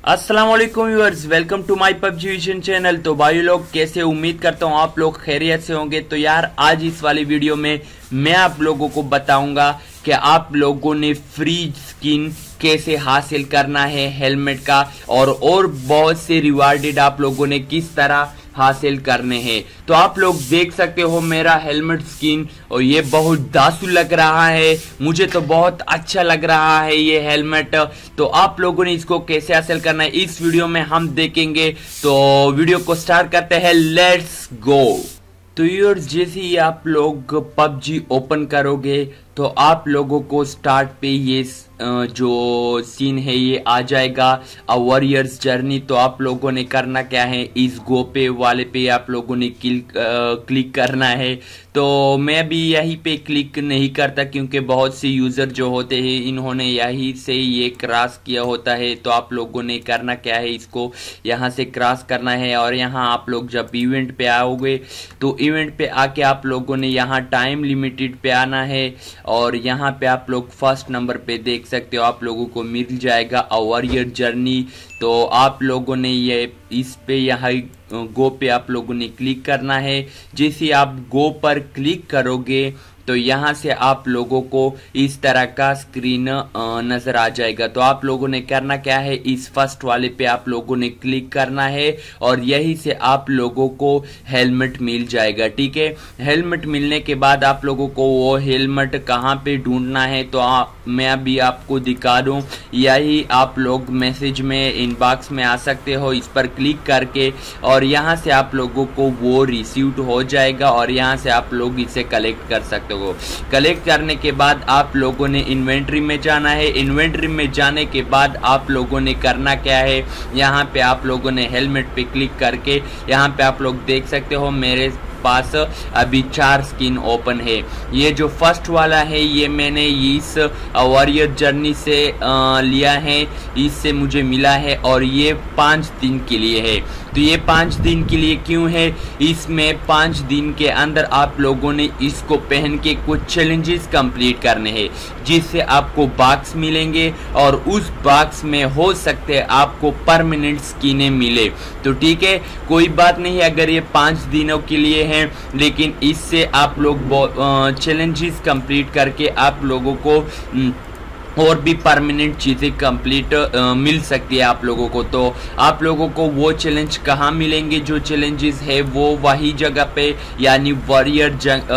अस्सलाम वालेकुम viewers, welcome to my PUBG vision channel. तो भाई लोग कैसे, उम्मीद करता हूँ आप लोग खैरियत से होंगे। तो यार आज इस वाली वीडियो में मैं आप लोगों को बताऊंगा कि आप लोगों ने फ्री स्किन कैसे हासिल करना है हेलमेट का, और बहुत से रिवार्डेड आप लोगों ने किस तरह हासिल करने हैं। तो आप लोग देख सकते हो मेरा हेलमेट स्किन, और ये बहुत दासू लग रहा है, मुझे तो बहुत अच्छा लग रहा है ये हेलमेट। तो आप लोगों ने इसको कैसे हासिल करना है इस वीडियो में हम देखेंगे। तो वीडियो को स्टार्ट करते हैं, लेट्स गो। तो यार जैसे ही आप लोग पबजी ओपन करोगे तो आप लोगों को स्टार्ट पे ये जो सीन है ये आ जाएगा, अ वॉरियर्स जर्नी। तो आप लोगों ने करना क्या है, इस गो पे वाले पे आप लोगों ने क्लिक करना है। तो मैं भी यहीं पे क्लिक नहीं करता क्योंकि बहुत से यूजर जो होते हैं इन्होंने यहीं से ये क्रॉस किया होता है। तो आप लोगों ने करना क्या है, इसको यहाँ से क्रॉस करना है, और यहाँ आप लोग जब इवेंट पे आओगे तो इवेंट पे आके आप लोगों ने यहाँ टाइम लिमिटेड पे आना है, और यहाँ पे आप लोग फर्स्ट नंबर पे देख सकते हो आप लोगों को मिल जाएगा अ वॉरियर जर्नी। तो आप लोगों ने ये इस पे यहाँ गो पे आप लोगों ने क्लिक करना है। जैसे आप गो पर क्लिक करोगे तो यहाँ से आप लोगों को इस तरह का स्क्रीन नजर आ जाएगा। तो आप लोगों ने करना क्या है, इस फर्स्ट वाले पे आप लोगों ने क्लिक करना है, और यही से आप लोगों को हेलमेट मिल जाएगा। ठीक है, हेलमेट मिलने के बाद आप लोगों को वो हेलमेट कहाँ पे ढूंढना है तो मैं अभी आपको दिखा दूं। यही आप लोग मैसेज में इनबॉक्स में आ सकते हो, इस पर क्लिक करके, और यहाँ से आप लोगों को वो रिसीव्ड हो जाएगा, और यहाँ से आप लोग इसे कलेक्ट कर सकते हो। कलेक्ट करने के बाद आप लोगों ने इन्वेंट्री में जाना है। इन्वेंट्री में जाने के बाद आप लोगों ने करना क्या है, यहाँ पे आप लोगों ने हेलमेट पे क्लिक करके यहाँ पे आप लोग देख सकते हो मेरे पास अभी 4 स्किन ओपन है। ये जो फर्स्ट वाला है ये मैंने इस वॉरियर जर्नी से लिया है, इससे मुझे मिला है, और ये 5 दिन के लिए है। तो ये 5 दिन के लिए क्यों है, इसमें 5 दिन के अंदर आप लोगों ने इसको पहन के कुछ चैलेंजेस कंप्लीट करने हैं, जिससे आपको बॉक्स मिलेंगे, और उस बॉक्स में हो सकते हैं आपको परमानेंट स्किनें मिले। तो ठीक है, कोई बात नहीं अगर ये 5 दिनों के लिए है, लेकिन इससे आप लोग चैलेंजेस कंप्लीट करके आप लोगों को और भी परमानेंट चीजें कंप्लीट मिल सकती है आप लोगों को। तो आप लोगों को वो चैलेंज कहाँ मिलेंगे, जो चैलेंजेस है वो वही जगह पे यानी वॉरियर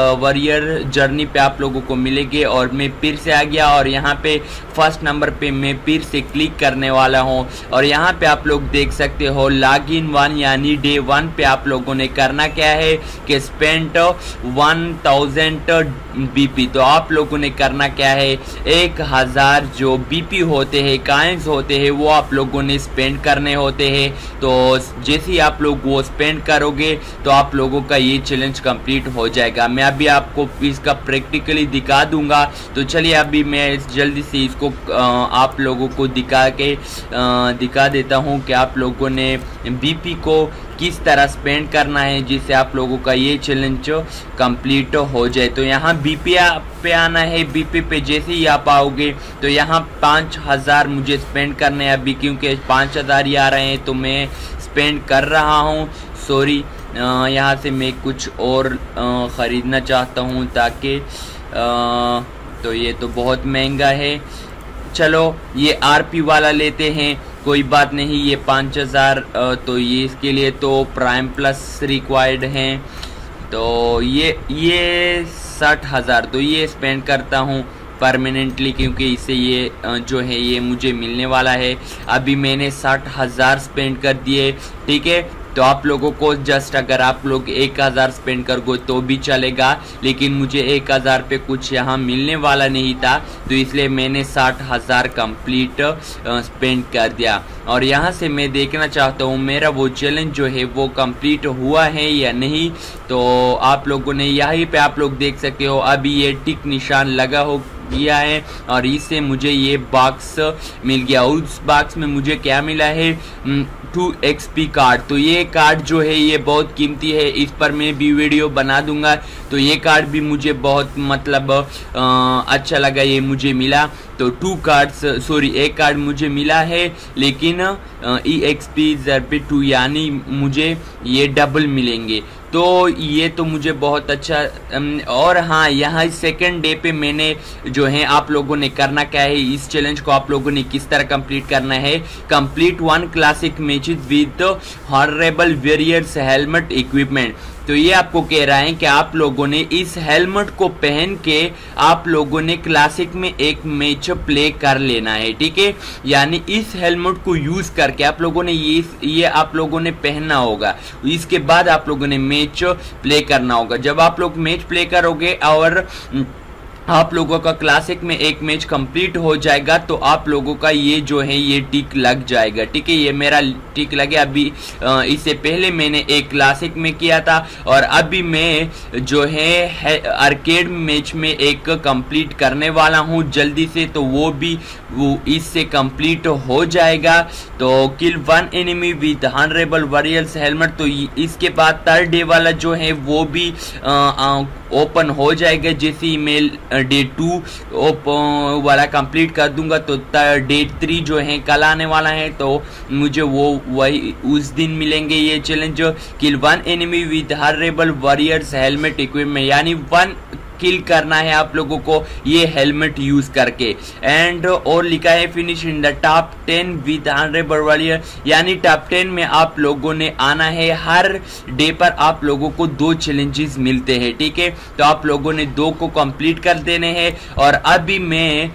जर्नी पे आप लोगों को मिलेंगे। और मैं फिर से आ गया, और यहाँ पे फर्स्ट नंबर पे मैं फिर से क्लिक करने वाला हूँ, और यहाँ पे आप लोग देख सकते हो लॉग इन 1 यानी डे 1 पे आप लोगों ने करना क्या है कि स्पेंड 1000 बीपी। तो आप लोगों ने करना क्या है, 1000 जो बीपी होते हैं, कॉइन्स होते हैं, वो आप लोगों ने स्पेंड करने होते हैं। तो जैसे ही आप लोग वो स्पेंड करोगे तो आप लोगों का ये चैलेंज कंप्लीट हो जाएगा। मैं अभी आपको इसका प्रैक्टिकली दिखा दूंगा। तो चलिए अभी मैं जल्दी से इसको आप लोगों को दिखा देता हूँ कि आप लोगों ने बीपी को किस तरह स्पेंड करना है, जिससे आप लोगों का ये चैलेंज कंप्लीट हो जाए। तो यहाँ बीपी पे आना है। बीपी पे जैसे ही आप आओगे तो यहाँ 5000 मुझे स्पेंड करने हैं अभी, क्योंकि 5000 ही आ रहे हैं तो मैं स्पेंड कर रहा हूँ। सॉरी, यहाँ से मैं कुछ और ख़रीदना चाहता हूँ ताकि तो ये तो बहुत महंगा है। चलो ये आरपी वाला लेते हैं, कोई बात नहीं। ये 5000 तो ये इसके लिए तो प्राइम प्लस रिक्वायर्ड हैं। तो ये 60,000 तो ये स्पेंड करता हूँ परमानेंटली, क्योंकि इससे ये जो है ये मुझे मिलने वाला है। अभी मैंने 60,000 स्पेंड कर दिए। ठीक है, तो आप लोगों को जस्ट अगर आप लोग 1000 स्पेंड करोगे तो भी चलेगा, लेकिन मुझे 1000 पे कुछ यहाँ मिलने वाला नहीं था, तो इसलिए मैंने 60,000 कंप्लीट स्पेंड कर दिया। और यहाँ से मैं देखना चाहता हूँ मेरा वो चैलेंज जो है वो कंप्लीट हुआ है या नहीं। तो आप लोगों ने यहीं पे आप लोग देख सकते हो अभी ये टिक निशान लगा हो गया है, और इससे मुझे ये बॉक्स मिल गया। उस बॉक्स में मुझे क्या मिला है, 2 XP कार्ड। तो ये कार्ड जो है ये बहुत कीमती है, इस पर मैं भी वीडियो बना दूंगा। तो ये कार्ड भी मुझे बहुत मतलब अच्छा लगा, ये मुझे मिला। तो 2 कार्ड्स सॉरी 1 कार्ड मुझे मिला है, लेकिन EXP ZP2 यानी मुझे ये डबल मिलेंगे। तो ये तो मुझे बहुत अच्छा। और हाँ, यहाँ सेकंड डे पे मैंने जो है आप लोगों ने करना क्या है, इस चैलेंज को आप लोगों ने किस तरह कंप्लीट करना है, complete 1 classic matches with honourable warriors helmet equipment. तो ये आपको कह रहा है कि आप लोगों ने इस हेलमेट को पहन के आप लोगों ने क्लासिक में एक मैच प्ले कर लेना है, ठीक है। यानी इस हेलमेट को यूज करके आप लोगों ने ये आप लोगों ने पहनना होगा। इसके बाद आप लोगों ने मैच प्ले करना होगा। जब आप लोग मैच प्ले करोगे और आप लोगों का क्लासिक में एक मैच कंप्लीट हो जाएगा, तो आप लोगों का ये जो है ये टिक लग जाएगा, ठीक है। ये मेरा टिक लगे। अभी इससे पहले मैंने एक क्लासिक में किया था और अभी मैं जो है आर्केड मैच में एक कंप्लीट करने वाला हूँ जल्दी से, तो वो इससे कंप्लीट हो जाएगा। तो kill 1 enemy with honourable warriors helmet. तो इसके बाद थर्ड डे वाला जो है वो भी ओपन हो जाएगा। जैसे ही मैं डे 2 वाला कंप्लीट कर दूंगा तो डे 3 जो है कल आने वाला है, तो मुझे वही उस दिन मिलेंगे ये challenge. Kill 1 enemy with honourable warriors helmet equipment, यानी 1 किल करना है आप लोगों को ये हेलमेट यूज करके। एंड और लिखा है finish in the top 10 with honourable warrior, यानी टॉप 10 में आप लोगों ने आना है। हर डे पर आप लोगों को 2 चैलेंजेस मिलते हैं, ठीक है। तो आप लोगों ने 2 को कंप्लीट कर देने हैं। और अभी मैं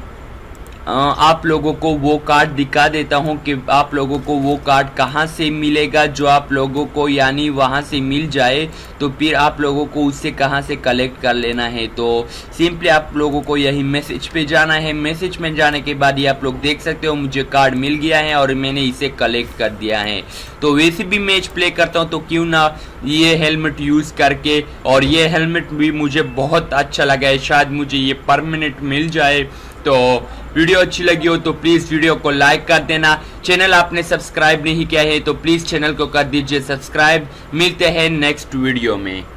आप लोगों को वो कार्ड दिखा देता हूं कि आप लोगों को वो कार्ड कहां से मिलेगा, जो आप लोगों को यानी वहां से मिल जाए तो फिर आप लोगों को उससे कहां से कलेक्ट कर लेना है। तो सिंपली आप लोगों को यही मैसेज पे जाना है। मैसेज में जाने के बाद ये आप लोग देख सकते हो मुझे कार्ड मिल गया है और मैंने इसे कलेक्ट कर दिया है। तो वैसे भी मैच प्ले करता हूं तो क्यों ना ये हेलमेट यूज करके, और ये हेलमेट भी मुझे बहुत अच्छा लगा है, शायद मुझे ये परमानेंट मिल जाए। तो वीडियो अच्छी लगी हो तो प्लीज वीडियो को लाइक कर देना। चैनल आपने सब्सक्राइब नहीं किया है तो प्लीज चैनल को कर दीजिए सब्सक्राइब। मिलते हैं नेक्स्ट वीडियो में।